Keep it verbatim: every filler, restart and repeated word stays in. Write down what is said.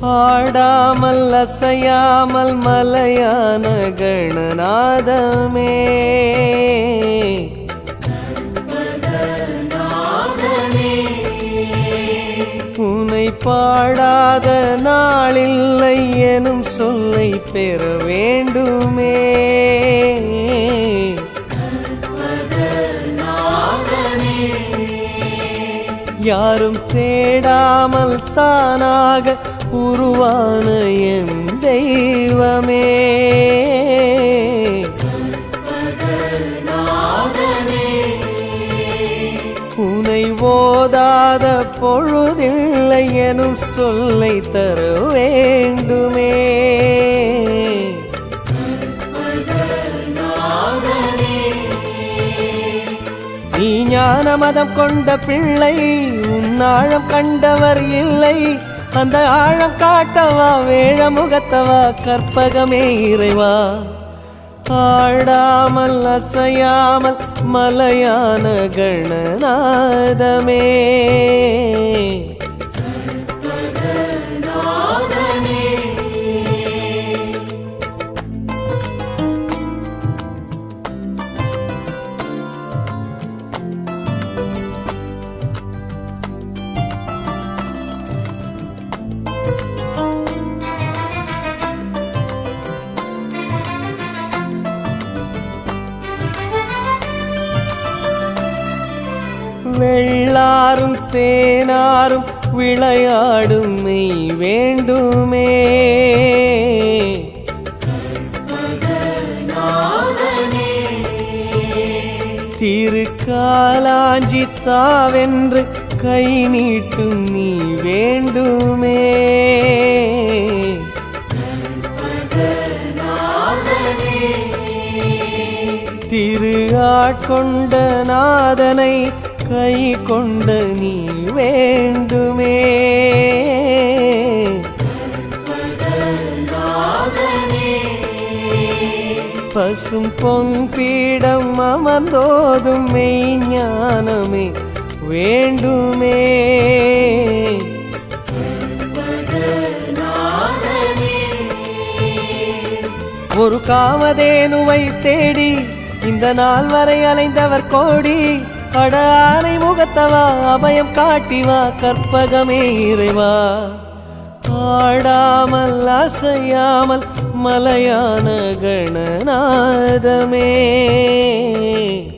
ஆடாமல் அசையாமல் மலையான கணநாதமே உன்னை பாடாத நாளில்லை எனும் சொல்லை பெற வேண்டுமே யாரும் தேடாமல் தானாக உருவான என் தெய்வமே உன்னை ஓதாத பொழுதில்லை எனும் சொல்லை தர வேண்டுமே நீ ஞான மதம் கொண்ட பிள்ளை உன் ஆழம் கண்டவர் இல்லை அந்த ஆழம் காட்டவா வேழ முகத்தவா கற்பகமே இறைவா ஆடாமல் அசையாமல் மலையான கணநாதமே வெள்ளாரும் தேனாரும் விளையாடும் மெய் வேண்டுமே திருக்காலாஞ்சி தாவென்று கை நீட்டும் நீ வேண்டுமே திரு ஆட்கொண்ட நாதனை கை கொண்ட நீ வேண்டுமே பசும் பொன் பீடம் அமர்ந்தோதும் மெய்ஞானமே வேண்டுமே ஒரு காமதேனுவை தேடி இந்த நாள் வரை அலைந்தவர் கோடி அட ஆனை முகத்தவா அபயம் காட்டிவா கற்பகமே இறைவா ஆடாமல் அசையாமல் மலையான கணநாதமே